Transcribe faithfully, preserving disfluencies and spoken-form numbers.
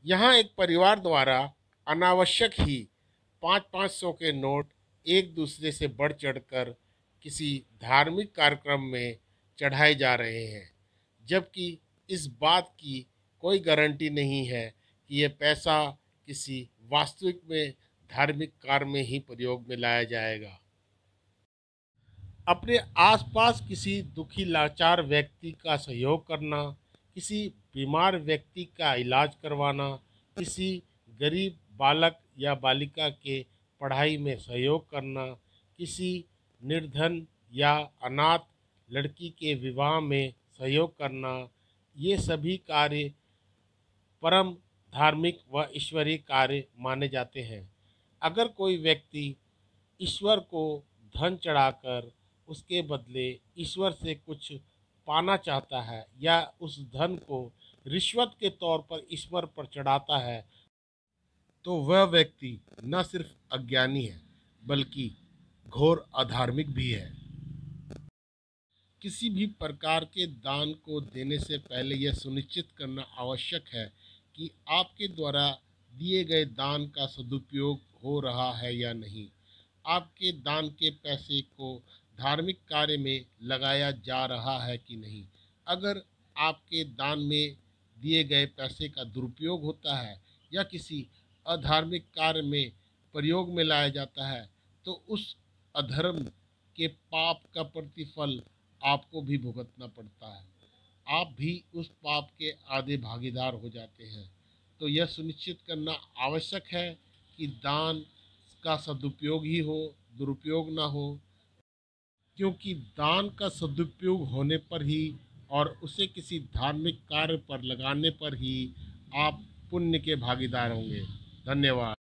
यहाँ एक परिवार द्वारा अनावश्यक ही पाँच पाँच सौ के नोट एक दूसरे से बढ़ चढ़कर किसी धार्मिक कार्यक्रम में चढ़ाए जा रहे हैं, जबकि इस बात की कोई गारंटी नहीं है कि ये पैसा किसी वास्तविक में धार्मिक कार्य में ही प्रयोग में लाया जाएगा। अपने आसपास किसी दुखी लाचार व्यक्ति का सहयोग करना, किसी बीमार व्यक्ति का इलाज करवाना, किसी गरीब बालक या बालिका के पढ़ाई में सहयोग करना, किसी निर्धन या अनाथ लड़की के विवाह में सहयोग करना, ये सभी कार्य परम धार्मिक व ईश्वरीय कार्य माने जाते हैं। अगर कोई व्यक्ति ईश्वर को धन चढ़ाकर उसके बदले ईश्वर से कुछ पाना चाहता है या उस धन को रिश्वत के तौर पर ईश्वर पर चढ़ाता है, तो वह व्यक्ति न सिर्फ अज्ञानी है बल्कि घोर अधार्मिक भी है। किसी भी प्रकार के दान को देने से पहले यह सुनिश्चित करना आवश्यक है कि आपके द्वारा दिए गए दान का सदुपयोग हो रहा है या नहीं। आपके दान के पैसे को धार्मिक कार्य में लगाया जा रहा है कि नहीं। अगर आपके दान में दिए गए पैसे का दुरुपयोग होता है या किसी अधार्मिक कार्य में प्रयोग में लाया जाता है, तो उस अधर्म के पाप का प्रतिफल आपको भी भुगतना पड़ता है। आप भी उस पाप के आधे भागीदार हो जाते हैं। तो यह सुनिश्चित करना आवश्यक है कि दान का सदुपयोग ही हो, दुरुपयोग ना हो, क्योंकि दान का सदुपयोग होने पर ही और उसे किसी धार्मिक कार्य पर लगाने पर ही आप पुण्य के भागीदार होंगे। धन्यवाद।